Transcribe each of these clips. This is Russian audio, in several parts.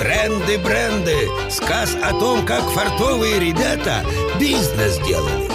Тренды, бренды. Сказ о том, как фартовые ребята бизнес делали.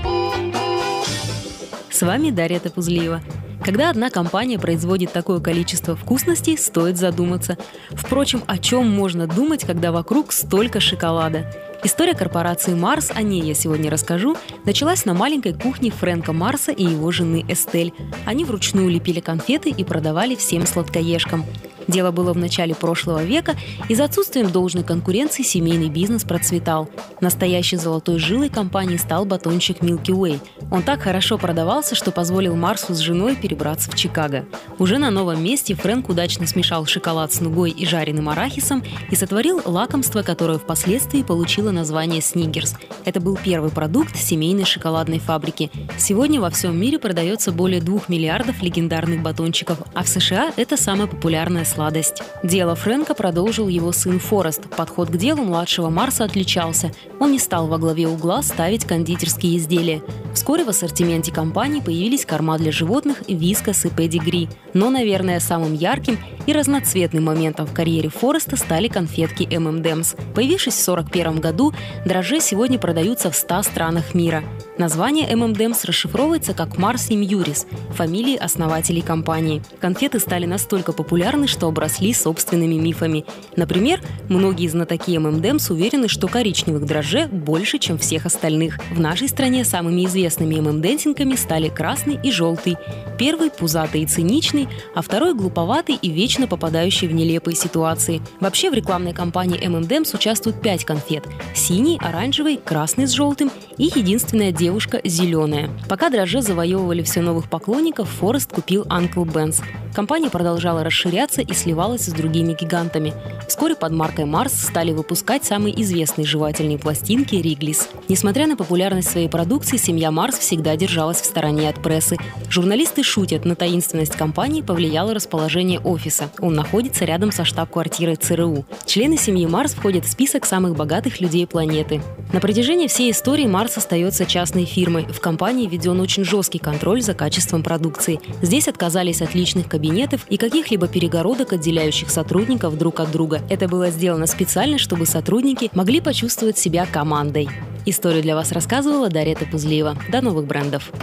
С вами Дарья Топузлиева. Когда одна компания производит такое количество вкусностей, стоит задуматься. Впрочем, о чем можно думать, когда вокруг столько шоколада? История корпорации «Марс», о ней я сегодня расскажу, началась на маленькой кухне Фрэнка Марса и его жены Эстель. Они вручную лепили конфеты и продавали всем сладкоежкам. Дело было в начале прошлого века, и за отсутствием должной конкуренции семейный бизнес процветал. Настоящей золотой жилой компании стал батончик Milky Way. Он так хорошо продавался, что позволил Марсу с женой перебраться в Чикаго. Уже на новом месте Фрэнк удачно смешал шоколад с нугой и жареным арахисом и сотворил лакомство, которое впоследствии получило название «Сникерс». Это был первый продукт семейной шоколадной фабрики. Сегодня во всем мире продается более 2 миллиардов легендарных батончиков, а в США это самая популярная сладость. Дело Фрэнка продолжил его сын Форест. Подход к делу младшего Марса отличался. Он не стал во главе угла ставить кондитерские изделия. Вскоре в ассортименте компании появились корма для животных, вискас и педигри. Но, наверное, самым ярким и разноцветным моментом в карьере Фореста стали конфетки M&M's. Появившись в 1941 году, дрожжи сегодня продаются в 100 странах мира. Название M&M's расшифровывается как Mars и Murris, фамилии основателей компании. Конфеты стали настолько популярны, что обросли собственными мифами. Например, многие знатоки M&M's уверены, что коричневых дрожжей больше, чем всех остальных. В нашей стране самыми известными M&M'синками стали красный и желтый. Первый – пузатый и циничный, а второй – глуповатый и вечно попадающий в нелепые ситуации. Вообще в рекламной кампании M&M's участвуют 5 конфет – синий, оранжевый, красный с желтым и единственная девушка – зеленая. Пока дрожжи завоевывали все новых поклонников, Форест купил Uncle Ben's. Компания продолжала расширяться и сливалась с другими гигантами. Вскоре под маркой Марс стали выпускать самые известные жевательные пластинки Wrigley's. Несмотря на популярность своей продукции, семья Марс всегда держалась в стороне от прессы. Журналисты шутят, на таинственность компании повлияло расположение офиса. Он находится рядом со штаб-квартирой ЦРУ. Члены семьи Марс входят в список самых богатых людей планеты. На протяжении всей истории Марс остается частной фирмой. В компании введен очень жесткий контроль за качеством продукции. Здесь отказались от личных кабинетов и каких-либо перегородок, отделяющих сотрудников друг от друга. Это было сделано специально, чтобы сотрудники могли почувствовать себя командой. Историю для вас рассказывала Дарья Топузлиева. До новых брендов.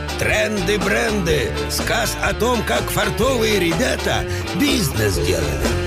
Тренды, бренды. Сказ о том, как фартовые ребята бизнес делали.